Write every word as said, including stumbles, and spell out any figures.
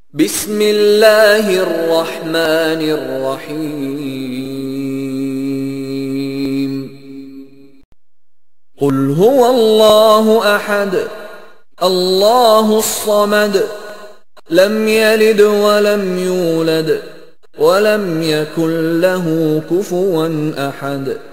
بسم الله الرحمن الرحيم. قل هو الله أحد الله الصمد لم يلد ولم يولد ولم يكن له كفوا أحد.